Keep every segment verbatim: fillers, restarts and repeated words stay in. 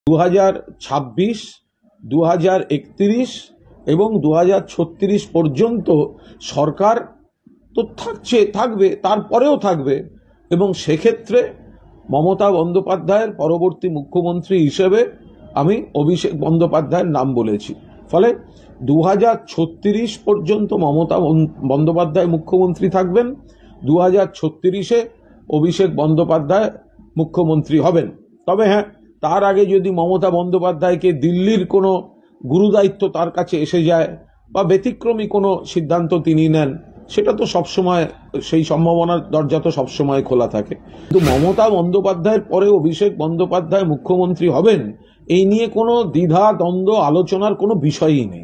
দু হাজার ছাব্বিশ দু হাজার একত্রিশ এবং দু হাজার ছত্রিশ পর্যন্ত সরকার তো থাকছে, থাকবে, তারপরেও থাকবে। এবং সেক্ষেত্রে মমতা বন্দ্যোপাধ্যায়ের পরবর্তী মুখ্যমন্ত্রী হিসেবে আমি অভিষেক বন্দ্যোপাধ্যায়ের নাম বলেছি। ফলে দু হাজার ছত্রিশ পর্যন্ত মমতা বন্দ্যোপাধ্যায় মুখ্যমন্ত্রী থাকবেন, দু হাজার ছত্রিশে অভিষেক বন্দ্যোপাধ্যায় মুখ্যমন্ত্রী হবেন। তবে হ্যাঁ, তার আগে যদি মমতা বন্দ্যোপাধ্যায়কে দিল্লির কোনো গুরুদায়িত্ব তার কাছে এসে যায় বা ব্যতিক্রমী কোনো সিদ্ধান্ত তিনি নেন, সেটা তো সবসময়, সেই সম্ভাবনার দরজা তো সবসময় খোলা থাকে। কিন্তু মমতা বন্দ্যোপাধ্যায়ের পরে অভিষেক বন্দ্যোপাধ্যায় মুখ্যমন্ত্রী হবেন, এই নিয়ে কোনো দ্বিধা দ্বন্দ্ব আলোচনার কোনো বিষয়ই নেই।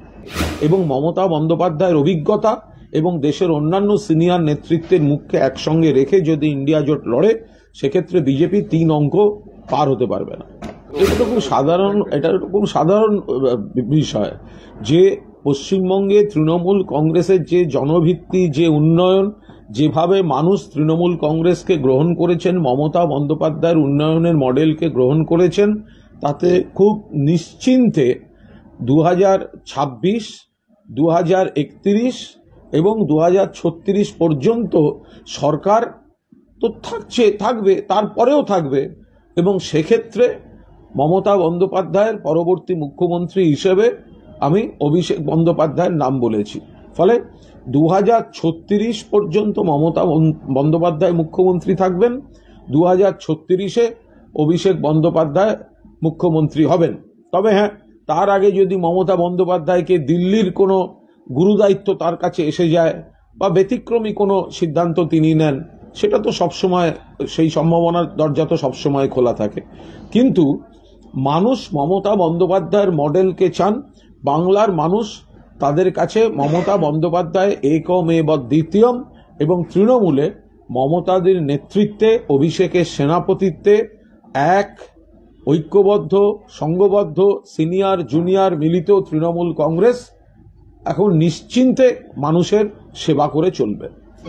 এবং মমতা বন্দ্যোপাধ্যায়ের অভিজ্ঞতা এবং দেশের অন্যান্য সিনিয়র নেতৃত্বের মুখকে একসঙ্গে রেখে যদি ইন্ডিয়া জোট লড়ে, সেক্ষেত্রে বিজেপি তিন অঙ্ক পার হতে পারবে না। এটা তো খুব সাধারণ, এটা খুব সাধারণ বিষয় যে পশ্চিমবঙ্গে তৃণমূল কংগ্রেসের যে জনভিত্তি, যে উন্নয়ন, যেভাবে মানুষ তৃণমূল কংগ্রেসকে গ্রহণ করেছেন, মমতা বন্দ্যোপাধ্যায়ের উন্নয়নের মডেলকে গ্রহণ করেছেন, তাতে খুব নিশ্চিন্তে দু হাজার ছাব্বিশ দু হাজার একত্রিশ এবং দু হাজার ছত্রিশ পর্যন্ত সরকার তো থাকছে, থাকবে, তারপরেও থাকবে। এবং সেক্ষেত্রে মমতা বন্দ্যোপাধ্যায়ের পরবর্তী মুখ্যমন্ত্রী হিসেবে আমি অভিষেক বন্দ্যোপাধ্যায়ের নাম বলেছি। ফলে দু হাজার ছত্রিশ পর্যন্ত মমতা বন্দ্যোপাধ্যায় মুখ্যমন্ত্রী থাকবেন, দু হাজার ছত্রিশে অভিষেক বন্দ্যোপাধ্যায় মুখ্যমন্ত্রী হবেন। তবে হ্যাঁ, তার আগে যদি মমতা বন্দ্যোপাধ্যায়কে দিল্লির কোনো গুরুদায়িত্ব তার কাছে এসে যায় বা ব্যতিক্রমী কোনো সিদ্ধান্ত তিনি নেন, সেটা তো সবসময়, সেই সম্ভাবনার দরজা তো সবসময় খোলা থাকে। কিন্তু মানুষ মমতা বন্দ্যোপাধ্যায়ের মডেলকে চান। বাংলার মানুষ, তাদের কাছে মমতা বন্দ্যোপাধ্যায় একম এব দ্বিতীয়ম এবং তৃণমূলে মমতাদের নেতৃত্বে, অভিষেকের সেনাপতিত্বে এক ঐক্যবদ্ধ, সংঘবদ্ধ, সিনিয়র জুনিয়র মিলিত তৃণমূল কংগ্রেস এখন নিশ্চিন্তে মানুষের সেবা করে চলবে।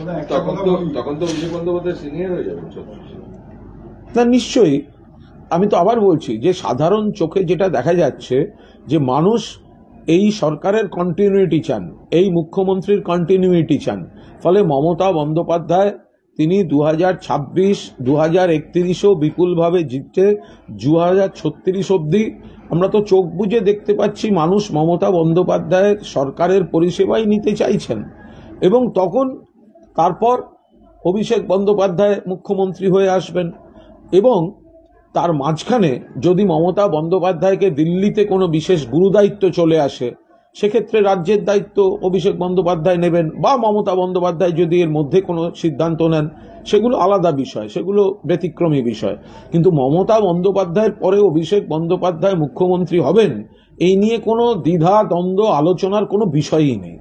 না, নিশ্চয়ই। আমি তো আবার বলছি যে সাধারণ চোখে যেটা দেখা যাচ্ছে যে মানুষ এই সরকারের কন্টিনিউটি চান, এই মুখ্যমন্ত্রীর কন্টিনিউটি চান। ফলে মমতা বন্দ্যোপাধ্যায় তিনি দু হাজার ছাব্বিশ দু হাজার একত্রিশও বিপুলভাবে জিতছে, দু হাজার ছত্রিশ অব্দি আমরা তো চোখ বুজে দেখতে পাচ্ছি মানুষ মমতা বন্দ্যোপাধ্যায়ের সরকারের পরিষেবাই নিতে চাইছেন। এবং তখন তারপর অভিষেক বন্দ্যোপাধ্যায় মুখ্যমন্ত্রী হয়ে আসবেন। এবং তার মাঝখানে যদি মমতা বন্দ্যোপাধ্যায়কে দিল্লিতে কোনো বিশেষ গুরুদায়িত্ব চলে আসে, সেক্ষেত্রে রাজ্যের দায়িত্ব অভিষেক বন্দ্যোপাধ্যায় নেবেন, বা মমতা বন্দ্যোপাধ্যায় যদি এর মধ্যে কোনো সিদ্ধান্ত নেন, সেগুলো আলাদা বিষয়, সেগুলো ব্যতিক্রমী বিষয়। কিন্তু মমতা বন্দ্যোপাধ্যায়ের পরে অভিষেক বন্দ্যোপাধ্যায় মুখ্যমন্ত্রী হবেন, এই নিয়ে কোনো দ্বিধা দ্বন্দ্ব আলোচনার কোনো বিষয়ই নেই।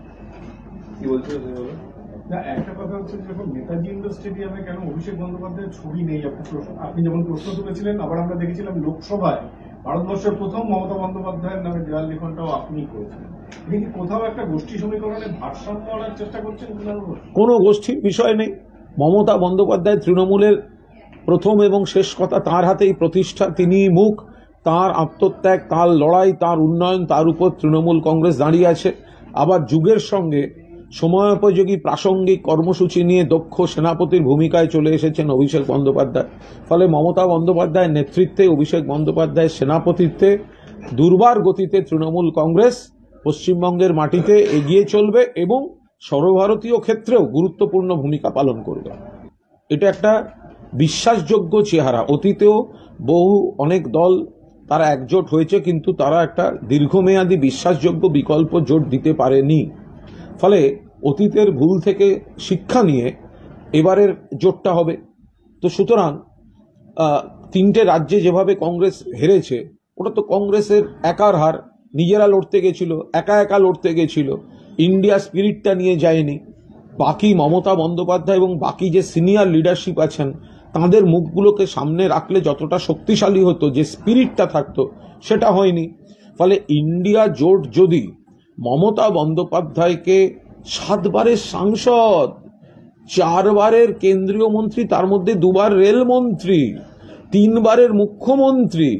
একটা কথা হচ্ছে, যখন নেতাজি ইন্ডোর স্টেডিয়ামে কেন অভিষেক বন্দ্যোপাধ্যায়ের ছবি নেই, আপনি যেমন প্রশ্ন তুলেছিলেন, আবার আমরা দেখেছিলাম লোকসভায় ভারতবর্ষের প্রথম মমতা বন্দ্যোপাধ্যায়ের নামে দেওয়াল লিখনটাও আপনি করেছিলেন। তিনি কি কোথাও একটা গোষ্ঠী সমীকরণে ভারসাম্য আনার চেষ্টা করছেন? কোনো গোষ্ঠীর বিষয় নেই। মমতা বন্দ্যোপাধ্যায় তৃণমূলের প্রথম এবং শেষ কথা তাঁর হাতেই প্রতিষ্ঠা, তিনি মুখ, তাঁর আত্মত্যাগ, তাঁর লড়াই, তাঁর উন্নয়ন, তার উপর তৃণমূল কংগ্রেস দাঁড়িয়ে আছে। আবার যুগের সঙ্গে সময়োপযোগী প্রাসঙ্গিক কর্মসূচি নিয়ে দক্ষ সেনাপতির ভূমিকায় চলে এসেছেন অভিষেক বন্দ্যোপাধ্যায়। ফলে মমতা বন্দ্যোপাধ্যায়ের নেতৃত্বে, অভিষেক বন্দ্যোপাধ্যায়ের সেনাপতিত্বে দুর্বার গতিতে তৃণমূল কংগ্রেস পশ্চিমবঙ্গের মাটিতে এগিয়ে চলবে এবং সর্বভারতীয় ক্ষেত্রেও গুরুত্বপূর্ণ ভূমিকা পালন করবে। এটা একটা বিশ্বাসযোগ্য চেহারা। অতীতেও বহু অনেক দল তারা একজোট হয়েছে, কিন্তু তারা একটা দীর্ঘমেয়াদী বিশ্বাসযোগ্য বিকল্প জোট দিতে পারেনি। ফলে অতীতের ভুল থেকে শিক্ষা নিয়ে এবারের জোটটা হবে। তো সুতরাং তিনটে রাজ্যে যেভাবে কংগ্রেস হেরেছে, ওটা তো কংগ্রেসের একার হার, নিজেরা লড়তে গেছিল, একা একা লড়তে গেছিল, ইন্ডিয়া স্পিরিটটা নিয়ে যায়নি। বাকি মমতা বন্দ্যোপাধ্যায় এবং বাকি যে সিনিয়র লিডারশিপ আছেন, তাঁদের মুখগুলোকে সামনে রাখলে যতটা শক্তিশালী হতো, যে স্পিরিটটা থাকতো, সেটা হয়নি। ফলে ইন্ডিয়া জোট যদি মমতা বন্দ্যোপাধ্যায়কে সাতবারের সাংসদ, চারবারের কেন্দ্রীয় মন্ত্রী, তার মধ্যে দুবার রেলমন্ত্রী, তিনবারের মুখ্যমন্ত্রী,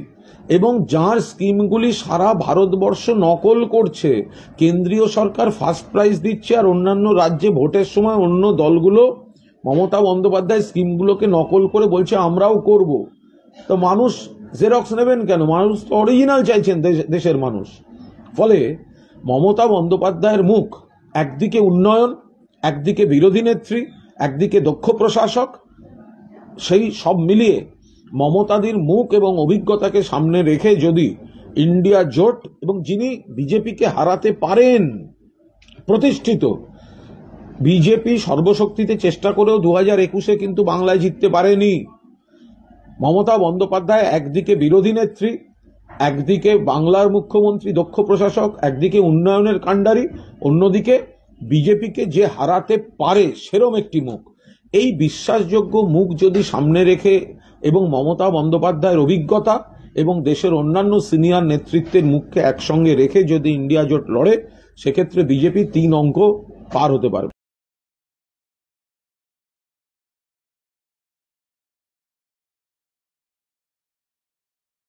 এবং যার স্কিমগুলি সারা ভারতবর্ষ নকল করছে, কেন্দ্রীয় সরকার ফার্স্ট প্রাইজ দিচ্ছে আর অন্যান্য রাজ্যে ভোটের সময় অন্য দলগুলো মমতা বন্দ্যোপাধ্যায় স্কিমগুলোকে নকল করে বলছে আমরাও করব। তো মানুষ জেরক্স নেবেন কেন? মানুষ তো অরিজিনাল চাইছেন দেশের মানুষ। ফলে মমতা বন্দ্যোপাধ্যায়ের মুখ একদিকে উন্নয়ন, একদিকে বিরোধী নেত্রী, একদিকে দক্ষ প্রশাসক, সেই সব মিলিয়ে মমতাদির মুখ এবং অভিজ্ঞতাকে সামনে রেখে যদি ইন্ডিয়া জোট এবং যিনি বিজেপিকে হারাতে পারেন, প্রতিষ্ঠিত বিজেপি সর্বশক্তিতে চেষ্টা করেও দু হাজার একুশে কিন্তু বাংলায় জিততে পারেনি। মমতা বন্দ্যোপাধ্যায় একদিকে বিরোধী নেত্রী, একদিকে বাংলার মুখ্যমন্ত্রী, দক্ষ প্রশাসক, একদিকে উন্নয়নের কাণ্ডারি, অন্যদিকে বিজেপিকে যে হারাতে পারে সেরম একটি মুখ। এই বিশ্বাসযোগ্য মুখ যদি সামনে রেখে এবং মমতা বন্দ্যোপাধ্যায়ের অভিজ্ঞতা এবং দেশের অন্যান্য সিনিয়র নেতৃত্বের মুখকে একসঙ্গে রেখে যদি ইন্ডিয়া জোট লড়ে, সেক্ষেত্রে বিজেপি তিন অঙ্ক পার হতে পারবে।